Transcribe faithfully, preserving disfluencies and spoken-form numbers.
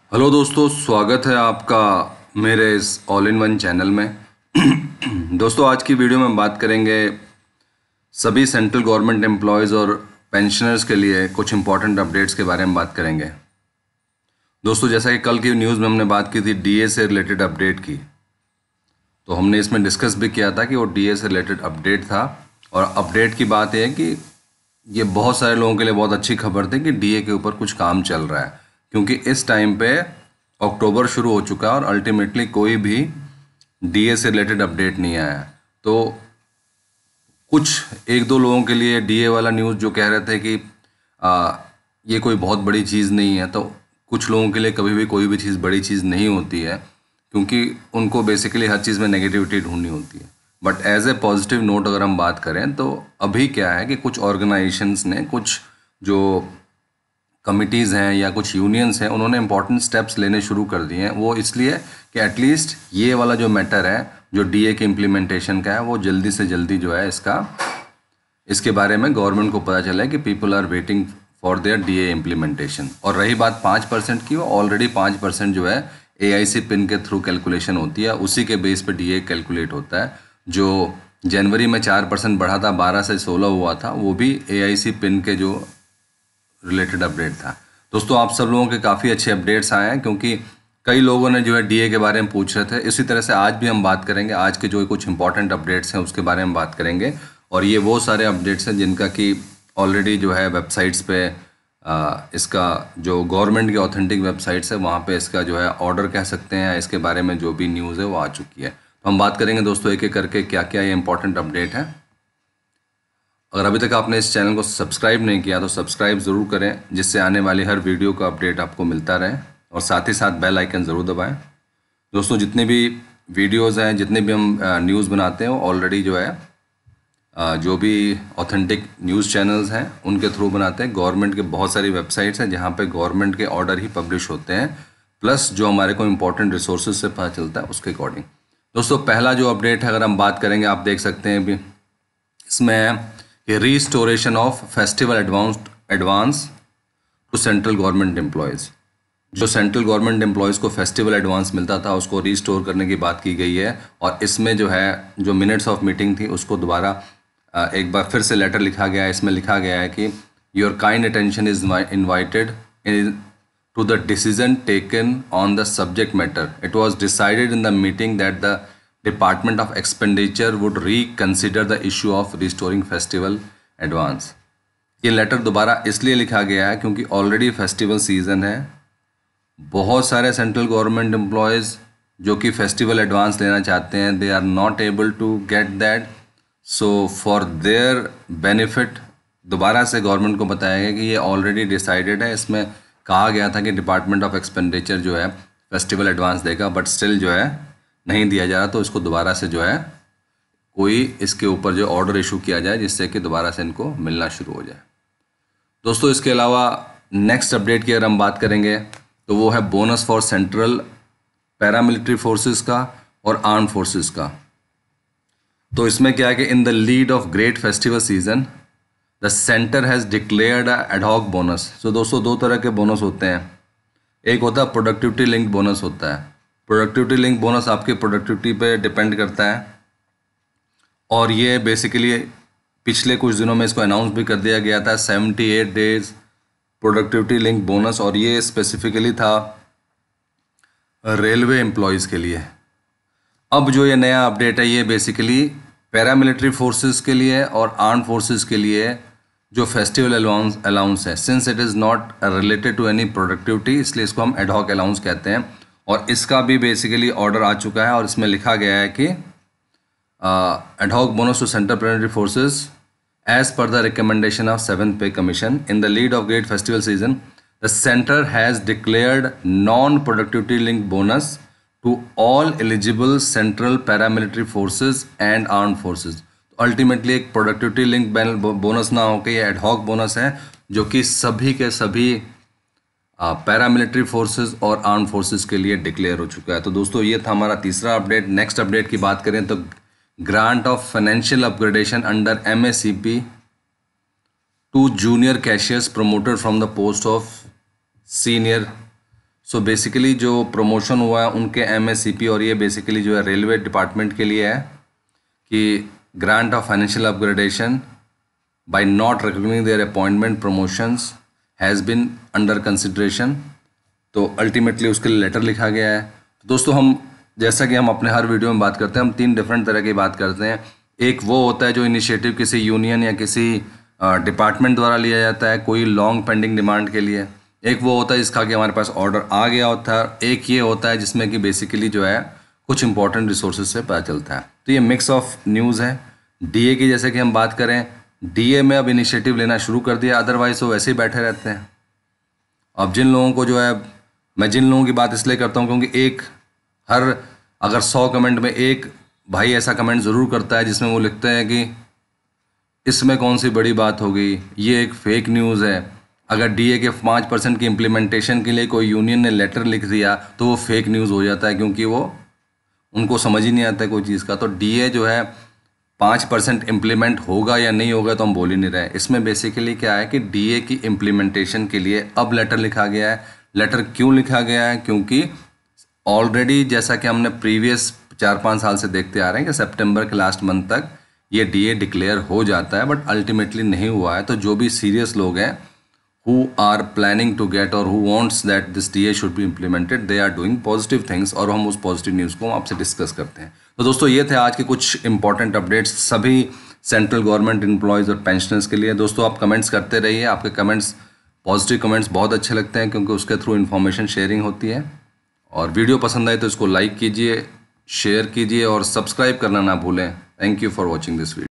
Hello दोस्तों, स्वागत है आपका मेरे इस ऑल इन वन चैनल में। दोस्तों, आज की वीडियो में हम बात करेंगे सभी सेंट्रल गवर्नमेंट एम्प्लॉयज़ और पेंशनर्स के लिए कुछ इंपॉर्टेंट अपडेट्स के बारे में बात करेंगे। दोस्तों, जैसा कि कल की न्यूज़ में हमने बात की थी डीए से रिलेटेड अपडेट की, तो हमने इसमें डिस्कस भी किया था कि वो डीए से रिलेटेड अपडेट था। और अपडेट की बात यह है कि ये बहुत सारे लोगों के लिए बहुत अच्छी खबर थी कि डीए के ऊपर कुछ काम चल रहा है, क्योंकि इस टाइम पे अक्टूबर शुरू हो चुका है और अल्टीमेटली कोई भी डीए से रिलेटेड अपडेट नहीं आया। तो कुछ एक दो लोगों के लिए डीए वाला न्यूज़ जो कह रहे थे कि आ, ये कोई बहुत बड़ी चीज़ नहीं है, तो कुछ लोगों के लिए कभी भी कोई भी चीज़ बड़ी चीज़ नहीं होती है, क्योंकि उनको बेसिकली हर चीज़ में नेगेटिविटी ढूंढनी होती है। But as a positive note अगर हम बात करें तो अभी क्या है कि कुछ ऑर्गेनाइजेशंस ने, कुछ जो कमिटीज़ हैं या कुछ यूनियंस हैं, उन्होंने इंपॉर्टेंट स्टेप्स लेने शुरू कर दिए हैं। वो इसलिए कि एटलीस्ट ये वाला जो मैटर है जो डीए के इम्प्लीमेंटेशन का है, वो जल्दी से जल्दी जो है इसका इसके बारे में गवर्नमेंट को पता चला है कि people are waiting for their DA implementation. और रही बात पाँच परसेंट की, वो ऑलरेडी पाँच परसेंट जो है ए आई सी पिन के थ्रू कैलकुलेशन होती है, उसी के बेस पे डीए कैलकुलेट होता है। जो जनवरी में चार परसेंट बढ़ा था, बारह से सोलह हुआ था, वो भी ए आई सी पिन के जो रिलेटेड अपडेट था। दोस्तों, आप सब लोगों के काफ़ी अच्छे अपडेट्स आए हैं, क्योंकि कई लोगों ने जो है डीए के बारे में पूछ रहे थे। इसी तरह से आज भी हम बात करेंगे, आज के जो कुछ इंपॉर्टेंट अपडेट्स हैं उसके बारे में बात करेंगे। और ये वो सारे अपडेट्स हैं जिनका कि ऑलरेडी जो है वेबसाइट्स पे आ, इसका जो गवर्नमेंट की ऑथेंटिक वेबसाइट्स है वहाँ पे इसका जो है ऑर्डर कह सकते हैं, इसके बारे में जो भी न्यूज़ है वो आ चुकी है। तो हम बात करेंगे दोस्तों एक एक करके क्या क्या ये इंपॉर्टेंट अपडेट है। अगर अभी तक आपने इस चैनल को सब्सक्राइब नहीं किया तो सब्सक्राइब ज़रूर करें, जिससे आने वाली हर वीडियो का अपडेट आपको मिलता रहे, और साथ ही साथ बेल आइकन ज़रूर दबाएं। दोस्तों, जितने भी वीडियोज़ हैं, जितने भी हम न्यूज़ बनाते हैं, वो ऑलरेडी जो है जो भी ऑथेंटिक न्यूज़ चैनल्स हैं उनके थ्रू बनाते हैं। गवर्नमेंट के बहुत सारी वेबसाइट्स हैं जहाँ पे गवर्नमेंट के ऑर्डर ही पब्लिश होते हैं, प्लस जो हमारे को इम्पोर्टेंट रिसोर्सेज से पता चलता है उसके अकॉर्डिंग। दोस्तों, पहला जो अपडेट है अगर हम बात करेंगे, आप देख सकते हैं भी इसमें कि restoration of festival advance advance to central government employees. जो सेंट्रल गवर्नमेंट एम्प्लॉयज़ को फेस्टिवल एडवांस मिलता था उसको रीस्टोर करने की बात की गई है। और इसमें जो है जो मिनट्स ऑफ मीटिंग थी उसको दोबारा एक बार फिर से लेटर लिखा गया है। इसमें लिखा गया है कि your kind attention is invited to the decision taken on the subject matter. It was decided in the meeting that the department of expenditure would reconsider the issue of restoring festival advance. ये letter दोबारा इसलिए लिखा गया है क्योंकि already festival season है। बहुत सारे सेंट्रल गवर्नमेंट एम्प्लॉयज़ जो कि फेस्टिवल एडवांस लेना चाहते हैं, they are not able to get that. So for their benefit दोबारा से गवर्नमेंट को बताया गया कि ये ऑलरेडी डिसाइडेड है। इसमें कहा गया था कि डिपार्टमेंट ऑफ एक्सपेंडिचर जो है फेस्टिवल एडवांस देगा, बट स्टिल जो है नहीं दिया जा रहा। तो इसको दोबारा से जो है कोई इसके ऊपर जो ऑर्डर इशू किया जाए, जिससे कि दोबारा से इनको मिलना शुरू हो जाए। दोस्तों, इसके अलावा नेक्स्ट अपडेट की अगर हम बात करेंगे तो वो है bonus for central paramilitary forces का और आर्म फोर्सेस का। तो इसमें क्या है कि in the lead of great festival season the centre has declared a ad hoc bonus. So दोस्तों, दो तरह के बोनस होते हैं। एक होता है प्रोडक्टिविटी लिंक बोनस होता है। प्रोडक्टिविटी लिंक बोनस आपकी प्रोडक्टिविटी पे डिपेंड करता है, और ये बेसिकली पिछले कुछ दिनों में इसको अनाउंस भी कर दिया गया था, seventy eight days productivity link bonus. और ये स्पेसिफिकली था रेलवे एम्प्लॉयज़ के लिए। अब जो ये नया अपडेट है ये बेसिकली पैरामिलिट्री फोर्सेस के लिए और आर्म फोर्सेस के लिए जो फेस्टिवल अलाउंस अलाउंस है, since it is not related to any productivity, इसलिए इसको हम एडहॉक अलाउंस कहते हैं। और इसका भी बेसिकली ऑर्डर आ चुका है, और इसमें लिखा गया है कि ad hoc bonus to central paramilitary forces as per the recommendation of seventh Pay Commission in the lead of great festival season, the center has declared non-productivity linked bonus to all eligible central paramilitary forces and armed forces. Ultimately एक productivity link bonus ना होकर ये ad hoc bonus है, जो कि सभी के सभी पैरामिलिट्री फोर्सेस और आर्म फोर्सेस के लिए डिक्लेयर हो चुका है। तो दोस्तों, ये था हमारा तीसरा अपडेट। नेक्स्ट अपडेट की बात करें तो grant of financial upgradation under M S C P to junior cashiers promoted from the post of senior so basically जो प्रमोशन हुआ है उनके एमएससीपी, और ये बेसिकली जो है रेलवे डिपार्टमेंट के लिए है कि grant of financial upgradation by not recognising their appointment promotions has been under consideration. तो अल्टीमेटली उसके लिए लेटर लिखा गया है। तो दोस्तों, हम जैसा कि हम अपने हर वीडियो में बात करते हैं, हम तीन डिफरेंट तरह की बात करते हैं। एक वो होता है जो इनिशिएटिव किसी यूनियन या किसी डिपार्टमेंट द्वारा लिया जाता है कोई लॉन्ग पेंडिंग डिमांड के लिए। एक वो होता है जिसका कि हमारे पास ऑर्डर आ गया होता है। एक ये होता है जिसमें कि बेसिकली जो है कुछ इंपॉर्टेंट रिसोर्सेज से पता चलता है। तो ये मिक्स ऑफ न्यूज़ है। डीए की जैसे कि हम बात करें, डीए में अब इनिशिएटिव लेना शुरू कर दिया, अदरवाइज वो वैसे ही बैठे रहते हैं। अब जिन लोगों को जो है, मैं जिन लोगों की बात इसलिए करता हूँ क्योंकि एक हर अगर सौ कमेंट में एक भाई ऐसा कमेंट ज़रूर करता है जिसमें वो लिखते हैं कि इसमें कौन सी बड़ी बात हो गई, ये एक फेक न्यूज़ है। अगर डीए के पाँच परसेंट की इम्प्लीमेंटेशन के लिए कोई यूनियन ने लेटर लिख दिया तो वो फेक न्यूज़ हो जाता है, क्योंकि वो उनको समझ ही नहीं आता है कोई चीज़ का। तो डीए जो है पाँच परसेंट इम्प्लीमेंट होगा या नहीं होगा तो हम बोल ही नहीं रहे। इसमें बेसिकली क्या है कि डीए की इम्प्लीमेंटेशन के लिए अब लेटर लिखा गया है। लेटर क्यों लिखा गया है? क्योंकि ऑलरेडी जैसा कि हमने प्रीवियस चार पाँच साल से देखते आ रहे हैं कि सितंबर के लास्ट मंथ तक ये डीए डिक्लेयर हो जाता है, बट अल्टीमेटली नहीं हुआ है। तो जो भी सीरियस लोग हैं who are planning to get or who wants that this D A should be implemented, they are doing positive things, और हम उस पॉजिटिव न्यूज़ को आपसे डिस्कस करते हैं। तो दोस्तों, ये थे आज के कुछ इंपॉर्टेंट अपडेट्स सभी सेंट्रल गवर्नमेंट एम्प्लॉयज़ और पेंशनर्स के लिए। दोस्तों, आप कमेंट्स करते रहिए, आपके कमेंट्स, पॉजिटिव कमेंट्स बहुत अच्छे लगते हैं क्योंकि उसके थ्रू इन्फॉर्मेशन शेयरिंग होती है। और वीडियो पसंद आए तो इसको लाइक कीजिए, शेयर कीजिए और सब्सक्राइब करना ना भूलें। Thank you for watching this video.